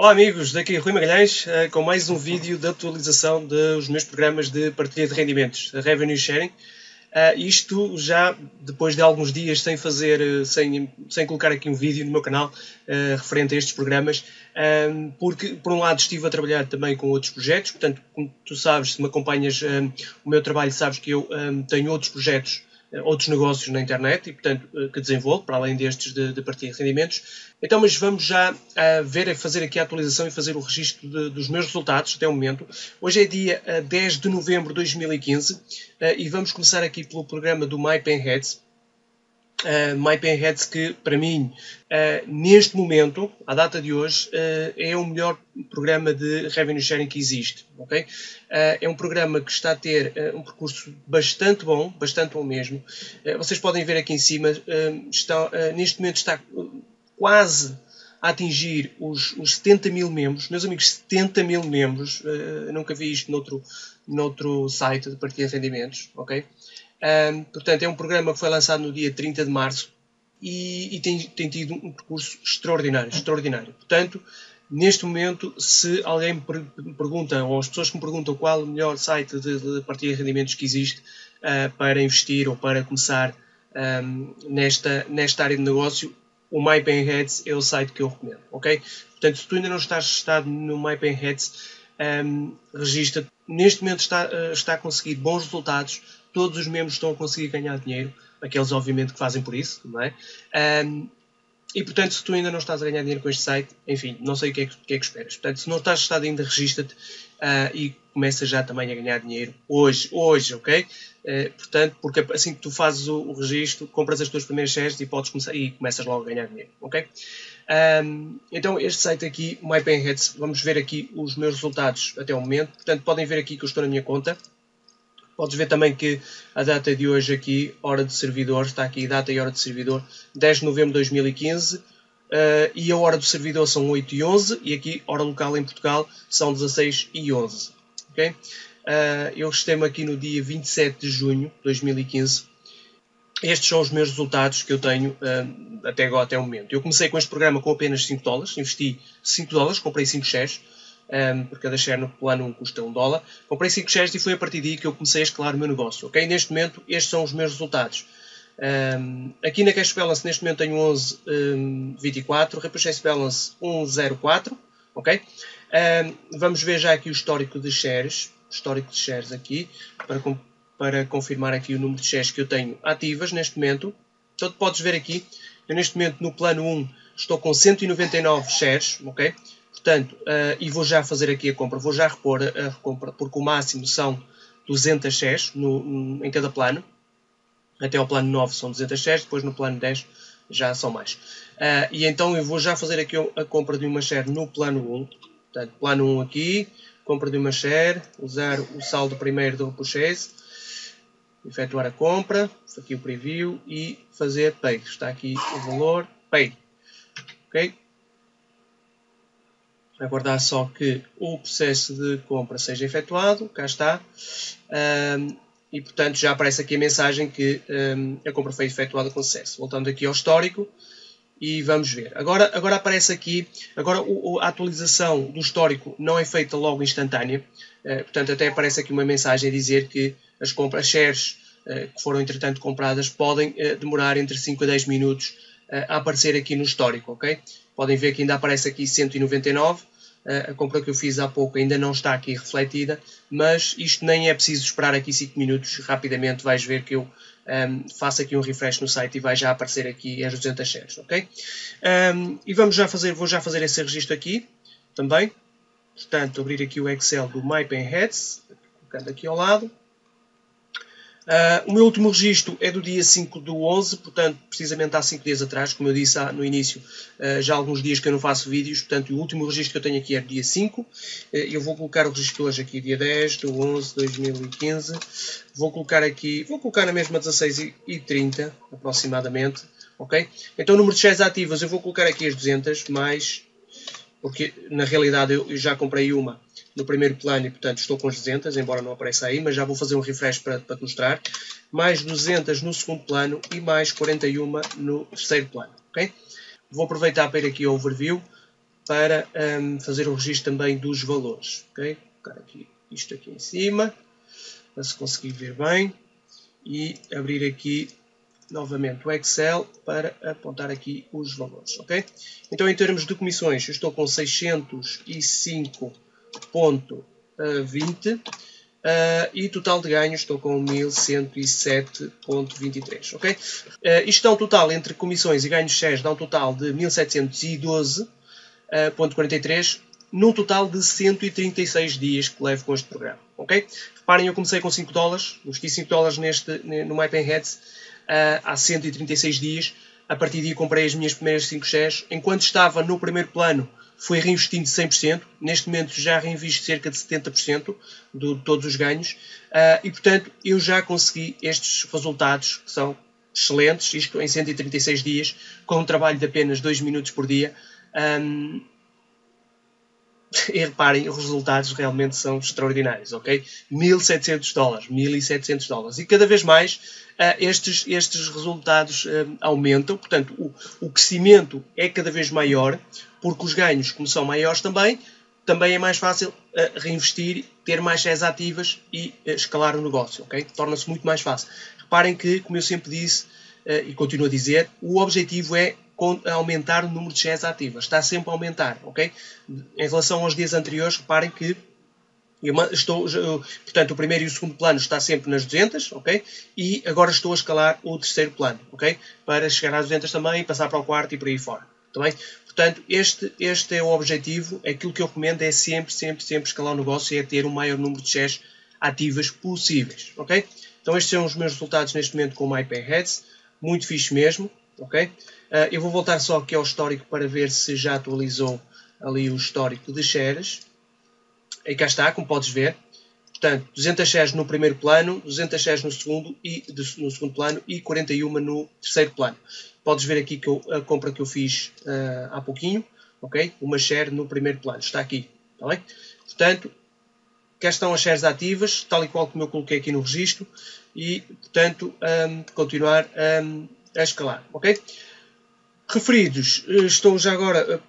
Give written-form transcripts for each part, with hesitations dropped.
Olá amigos, daqui Rui Magalhães com mais um vídeo de atualização dos meus programas de partilha de rendimentos, Revenue Sharing. Isto já depois de alguns dias sem fazer, sem colocar aqui um vídeo no meu canal referente a estes programas, porque por um lado estive a trabalhar também com outros projetos, portanto, como tu sabes, se me acompanhas o meu trabalho, sabes que eu tenho outros projetos, outros negócios na internet e, portanto, que desenvolvo, para além destes de partilha de rendimentos. Então, mas vamos já fazer aqui a atualização e fazer o registro dos meus resultados até o momento. Hoje é dia 10 de novembro de 2015 e vamos começar aqui pelo programa do MyPenHeads. MyPenHeads que, para mim, neste momento, à data de hoje, é o melhor programa de Revenue Sharing que existe. Okay? É um programa que está a ter um percurso bastante bom mesmo. Vocês podem ver aqui em cima, neste momento está quase a atingir os 70 mil membros. Meus amigos, 70 mil membros. Nunca vi isto noutro site de partilha de rendimentos. Okay? Portanto, é um programa que foi lançado no dia 30 de março e tem tido um percurso extraordinário. Portanto, neste momento, se alguém me pergunta, ou as pessoas que me perguntam qual o melhor site de partilha de rendimentos que existe para investir ou para começar nesta área de negócio, o MyPenHeads é o site que eu recomendo. Okay? Portanto, se tu ainda não estás registado no MyPenHeads, registra-te. Neste momento está a conseguir bons resultados. Todos os membros estão a conseguir ganhar dinheiro, aqueles obviamente que fazem por isso, não é? E portanto, se tu ainda não estás a ganhar dinheiro com este site, enfim, não sei o que é que esperas. Portanto, se não estás registado ainda, registra-te e começa já também a ganhar dinheiro hoje, ok? Portanto, porque assim que tu fazes o registro, compras as tuas primeiras shares e podes começar e começas logo a ganhar dinheiro, ok? Então, este site aqui, o MyPenHeads, vamos ver aqui os meus resultados até o momento. Portanto, podem ver aqui que eu estou na minha conta. Podes ver também que a data de hoje aqui, hora de servidor, está aqui data e hora de servidor, 10 de novembro de 2015, e a hora do servidor são 8h11, e aqui, hora local em Portugal, são 16h11. Okay? Eu registrei-me aqui no dia 27 de junho de 2015. Estes são os meus resultados que eu tenho até o momento. Eu comecei com este programa com apenas $5, investi $5, comprei 5 shares, porque cada share no plano 1 custa $1. Comprei 5 shares e foi a partir daí que eu comecei a escalar o meu negócio. Okay? Neste momento, estes são os meus resultados. Aqui na Cash Balance, neste momento, tenho 11,24. Repurchase Balance 1,04. Okay? Vamos ver já aqui o histórico de shares. Histórico de shares aqui, para confirmar aqui o número de shares que eu tenho ativas neste momento. Então, podes ver aqui, eu neste momento no plano 1 estou com 199 shares. Ok? Portanto, e vou já fazer aqui a compra, vou já repor a recompra, porque o máximo são 200 shares em cada plano. Até ao plano 9 são 200 shares, depois no plano 10 já são mais. E então eu vou já fazer aqui a compra de uma share no plano 1. Portanto, plano 1 aqui, compra de uma share, usar o saldo primeiro do repurchase, efetuar a compra, aqui o preview e fazer pay. Está aqui o valor, pay. Ok? Aguardar só que o processo de compra seja efetuado, cá está, e portanto já aparece aqui a mensagem que a compra foi efetuada com sucesso. Voltando aqui ao histórico e vamos ver. Agora aparece aqui, a atualização do histórico não é feita logo instantânea, portanto até aparece aqui uma mensagem a dizer que as shares que foram entretanto compradas podem demorar entre 5 a 10 minutos a aparecer aqui no histórico, ok? Podem ver que ainda aparece aqui 199, a compra que eu fiz há pouco ainda não está aqui refletida, mas isto nem é preciso esperar aqui 5 minutos, rapidamente vais ver que eu faço aqui um refresh no site e vai já aparecer aqui as 200 shares, ok? E vou já fazer esse registro aqui, também, portanto, abrir aqui o Excel do MyPenHeads, colocando aqui ao lado. O meu último registro é do dia 5 do 11, portanto, precisamente há 5 dias atrás, como eu disse no início, já há alguns dias que eu não faço vídeos, portanto, o último registro que eu tenho aqui é do dia 5. Eu vou colocar o registro hoje aqui, dia 10 do 11 de 2015. Vou colocar na mesma 16h30, aproximadamente, ok? Então, o número de shares ativas, eu vou colocar aqui as 200, mais, porque na realidade eu já comprei uma no primeiro plano e, portanto, estou com as 200, embora não apareça aí, mas já vou fazer um refresh para te mostrar. Mais 200 no segundo plano e mais 41 no terceiro plano, ok? Vou aproveitar para ir aqui ao overview. para fazer o registro também dos valores. Ok? Vou colocar aqui, isto aqui em cima, para se conseguir ver bem, e abrir aqui novamente o Excel para apontar aqui os valores. Ok? Então, em termos de comissões, eu estou com 605,20 e total de ganhos estou com 1107,23. Ok? Isto dá um total entre comissões e ganhos de shares, dá um total de 1712,43 num total de 136 dias que levo com este programa. Ok? Reparem, eu comecei com $5, investi $5 no MyPenHeads há 136 dias. A partir daí comprei as minhas primeiras 5 shares. Enquanto estava no primeiro plano, fui reinvestindo 100%. Neste momento já reinvisto cerca de 70% de todos os ganhos. E, portanto, eu já consegui estes resultados que são excelentes. Isto em 136 dias, com um trabalho de apenas 2 minutos por dia. E reparem, os resultados realmente são extraordinários, ok? $1.700, $1.700. E cada vez mais estes resultados aumentam. Portanto, o crescimento é cada vez maior, porque os ganhos, como são maiores também é mais fácil reinvestir, ter mais shares ativas e escalar o negócio, ok? Torna-se muito mais fácil. Reparem que, como eu sempre disse e continuo a dizer, o objetivo é aumentar o número de shares ativas. Está sempre a aumentar, ok? Em relação aos dias anteriores, reparem que portanto, o primeiro e o segundo plano está sempre nas 200, ok? E agora estou a escalar o terceiro plano, ok? Para chegar às 200 também, passar para o quarto e por aí fora. Também? Portanto, este é o objetivo. Aquilo que eu recomendo é sempre escalar o negócio e é ter o maior número de shares ativas possíveis, ok? Então, estes são os meus resultados neste momento com o MyPenHeads. Muito fixe mesmo, ok? Eu vou voltar só aqui ao histórico para ver se já atualizou ali o histórico de shares. E cá está, como podes ver. Portanto, 200 shares no primeiro plano, 200 shares no segundo plano e 41 no terceiro plano. Podes ver aqui que a compra que eu fiz há pouquinho, ok? Uma share no primeiro plano, está aqui, está bem? Portanto, cá estão as shares ativas, tal e qual como eu coloquei aqui no registro, e, portanto, continuar a escalar, ok? Referidos, estou já agora,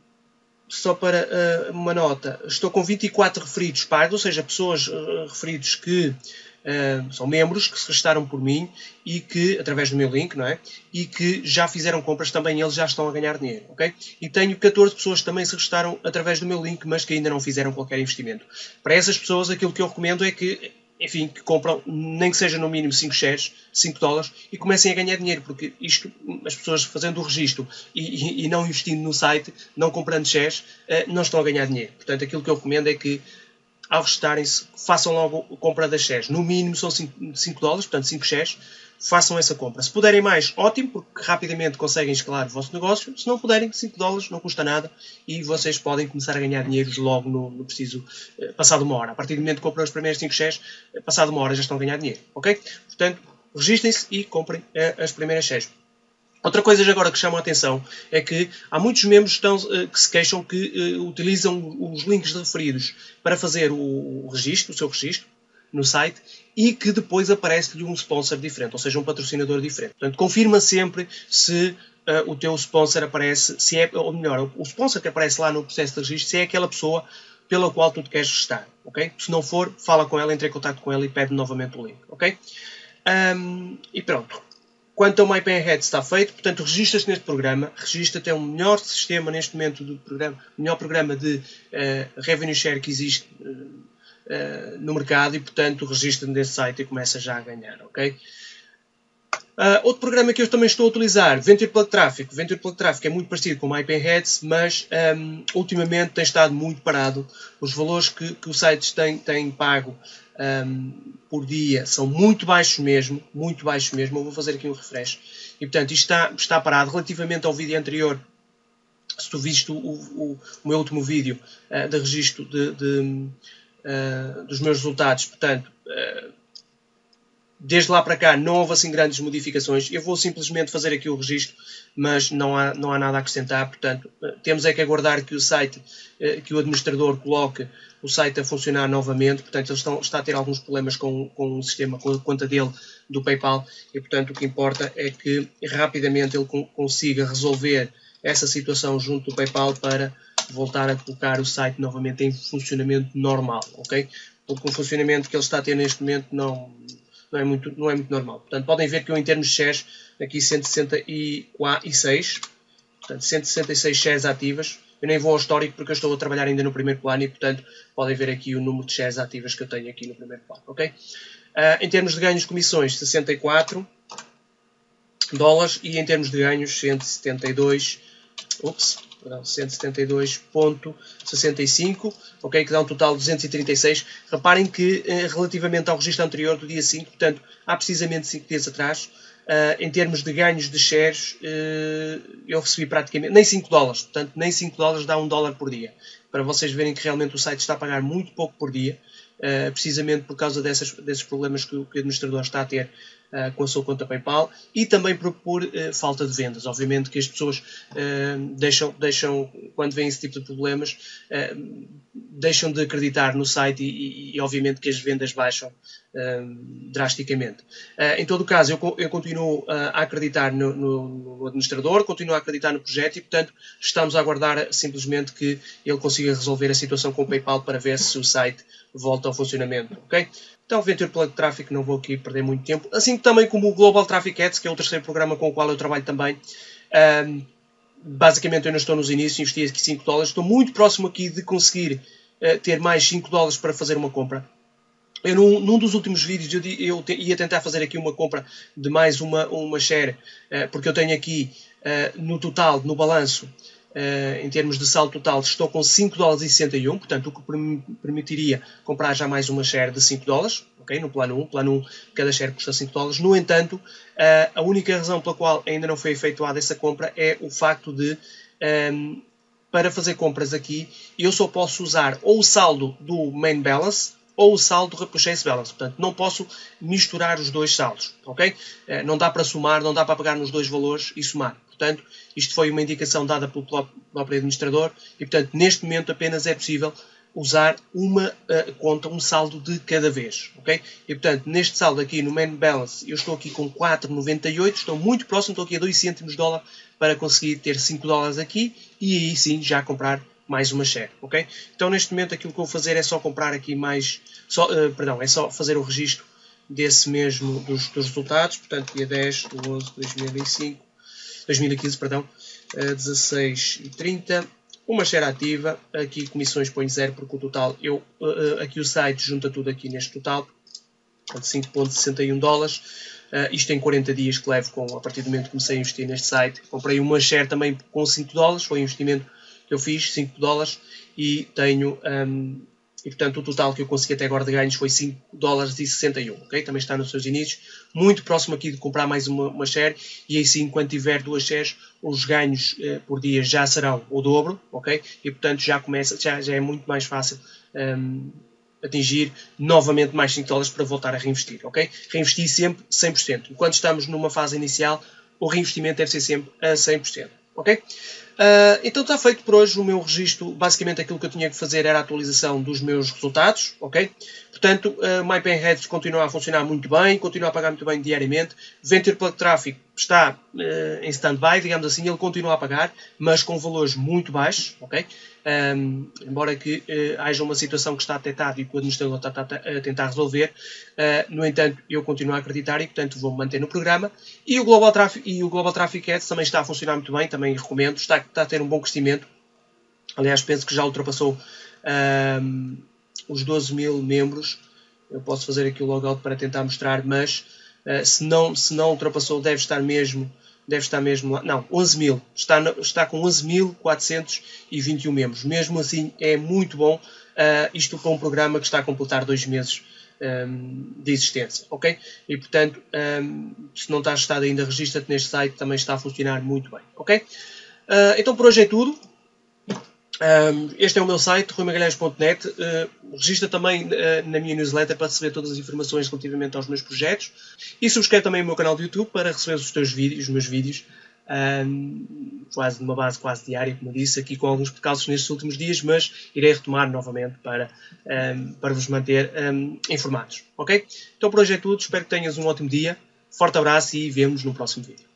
só para uma nota, estou com 24 referidos pagos, ou seja, pessoas referidos que são membros, que se registaram por mim e que, através do meu link, não é? E que já fizeram compras também, eles já estão a ganhar dinheiro, ok? E tenho 14 pessoas que também se registaram através do meu link, mas que ainda não fizeram qualquer investimento. Para essas pessoas, aquilo que eu recomendo é que, enfim, que compram, nem que seja no mínimo 5 shares, $5, e comecem a ganhar dinheiro, porque isto, as pessoas fazendo o registro e não investindo no site, não comprando shares, não estão a ganhar dinheiro. Portanto, aquilo que eu recomendo é que, ao registarem-se, façam logo a compra das shares. No mínimo são $5, portanto 5 shares, façam essa compra. Se puderem mais, ótimo, porque rapidamente conseguem escalar o vosso negócio. Se não puderem, $5 não custa nada e vocês podem começar a ganhar dinheiro logo no preciso, passado uma hora. A partir do momento que compram os primeiros 5 shares, passado uma hora já estão a ganhar dinheiro, ok? Portanto, registrem-se e comprem as primeiras shares. Outra coisa agora que chama a atenção é que há muitos membros que se queixam que utilizam os links de referidos para fazer o seu registro no site e que depois aparece-lhe um sponsor diferente, ou seja, um patrocinador diferente. Portanto, confirma sempre se o teu sponsor aparece, se é, ou melhor, o sponsor que aparece lá no processo de registro, se é aquela pessoa pela qual tu te queres registrar, ok? Se não for, fala com ela, entra em contato com ela e pede novamente o link, ok? E pronto. Quanto ao MyPenHeads está feito, portanto, registra-te neste programa, registra-te, é o melhor sistema neste momento do programa, o melhor programa de revenue share que existe no mercado e, portanto, registra-te nesse site e começa já a ganhar, ok? Outro programa que eu também estou a utilizar, Venture Plug Traffic. Venture Plug Traffic é muito parecido com o MyPenHeads, mas ultimamente tem estado muito parado. Os valores que o site tem pago por dia são muito baixos mesmo, muito baixos mesmo. Eu vou fazer aqui um refresh. E, portanto, isto está parado. Relativamente ao vídeo anterior, se tu viste o meu último vídeo de registro dos meus resultados, portanto, desde lá para cá não houve assim grandes modificações. Eu vou simplesmente fazer aqui o registro, mas não há nada a acrescentar. Portanto, temos é que aguardar que o site, que o administrador coloque o site a funcionar novamente. Portanto, ele está a ter alguns problemas com o sistema, com a conta dele do PayPal. E, portanto, o que importa é que rapidamente ele consiga resolver essa situação junto do PayPal para voltar a colocar o site novamente em funcionamento normal, ok? Porque o funcionamento que ele está a ter neste momento não é muito normal. Portanto, podem ver que eu, em termos de shares, aqui 166, portanto, 166 shares ativas. Eu nem vou ao histórico porque eu estou a trabalhar ainda no primeiro plano e, portanto, podem ver aqui o número de shares ativas que eu tenho aqui no primeiro plano, ok? Em termos de ganhos de comissões, 64 dólares e em termos de ganhos, 172,65, ok, que dá um total de 236. Reparem que, relativamente ao registro anterior do dia 5, portanto, há precisamente 5 dias atrás, em termos de ganhos de shares, eu recebi praticamente nem 5 dólares, portanto, nem 5 dólares dá 1 dólar por dia. Para vocês verem que realmente o site está a pagar muito pouco por dia, precisamente por causa desses problemas que o administrador está a ter com a sua conta PayPal e também por falta de vendas. Obviamente que as pessoas deixam, quando vêm esse tipo de problemas, deixam de acreditar no site e obviamente que as vendas baixam drasticamente. Em todo o caso, eu continuo a acreditar no administrador, continuo a acreditar no projeto e, portanto, estamos a aguardar simplesmente que ele consiga resolver a situação com o PayPal para ver se o site volta ao funcionamento, ok? Então, Venture Plug Traffic, não vou aqui perder muito tempo. Assim também como o Global Traffic Ads, que é o terceiro programa com o qual eu trabalho também. Basicamente, eu não estou nos inícios, investi aqui 5 dólares. Estou muito próximo aqui de conseguir ter mais 5 dólares para fazer uma compra. Eu, num dos últimos vídeos, eu ia tentar fazer aqui uma compra de mais uma share, porque eu tenho aqui, no total, no balanço, em termos de saldo total, estou com 5 dólares e 61, portanto, o que me permitiria comprar já mais uma share de 5 dólares, ok? No plano 1. Plano 1, cada share custa 5 dólares. No entanto, a única razão pela qual ainda não foi efetuada essa compra é o facto de, para fazer compras aqui, eu só posso usar ou o saldo do main balance ou o saldo do purchase balance. Portanto, não posso misturar os dois saldos, ok? Não dá para somar, não dá para pegar nos dois valores e somar. Portanto, isto foi uma indicação dada pelo próprio administrador e, portanto, neste momento apenas é possível usar uma conta, um saldo de cada vez, ok? E, portanto, neste saldo aqui no main balance, eu estou aqui com 4,98, estou muito próximo, estou aqui a 2 cêntimos de dólar para conseguir ter 5 dólares aqui e aí sim já comprar mais uma share, ok? Então, neste momento, aquilo que eu vou fazer é só comprar aqui mais... é só fazer o registro desse mesmo, dos resultados. Portanto, dia 10 de 11 de 2015, 16 e 30. Uma share ativa. Aqui comissões põe 0, porque o total... aqui o site junta tudo aqui neste total. Portanto, 5,61 dólares. Isto em 40 dias que levo a partir do momento que comecei a investir neste site. Comprei uma share também com 5 dólares. Foi um investimento que eu fiz, 5 dólares, e tenho, e portanto o total que eu consegui até agora de ganhos foi 5 dólares e 61, ok? Também está nos seus inícios, muito próximo aqui de comprar mais uma share, e aí sim, quando tiver 2 shares, os ganhos por dia já serão o dobro, ok? E portanto já é muito mais fácil atingir novamente mais 5 dólares para voltar a reinvestir, ok? Reinvestir sempre 100%. Enquanto estamos numa fase inicial, o reinvestimento deve ser sempre a 100%, ok? Então está feito por hoje o meu registro. Basicamente aquilo que eu tinha que fazer era a atualização dos meus resultados, ok? Portanto, MyPenHeads continua a funcionar muito bem, continua a pagar muito bem diariamente. Venture Plug Traffic está em stand-by, digamos assim, ele continua a pagar, mas com valores muito baixos, ok? Embora que haja uma situação que está detectada e que o administrador está a tentar resolver, no entanto, eu continuo a acreditar e, portanto, vou-me manter no programa. E o Global Traffic Ads também está a funcionar muito bem, também recomendo, está a ter um bom crescimento. Aliás, penso que já ultrapassou os 12 mil membros. Eu posso fazer aqui o logout para tentar mostrar, mas se não ultrapassou, deve estar mesmo lá. Não, 11 mil. Está com 11.421 membros. Mesmo assim, é muito bom. Isto para um programa que está a completar 2 meses de existência, ok? E, portanto, se não está registado ainda, registra-te neste site. Também está a funcionar muito bem, ok? Então, por hoje é tudo. Este é o meu site, ruimagalhães.net. Registra também na minha newsletter para receber todas as informações relativamente aos meus projetos e subscreve também o meu canal do YouTube para receber os meus vídeos, quase numa base quase diária, como eu disse, aqui com alguns percalços nestes últimos dias, mas irei retomar novamente para vos manter informados, ok? Então por hoje é tudo, espero que tenhas um ótimo dia, forte abraço e vemo-nos no próximo vídeo.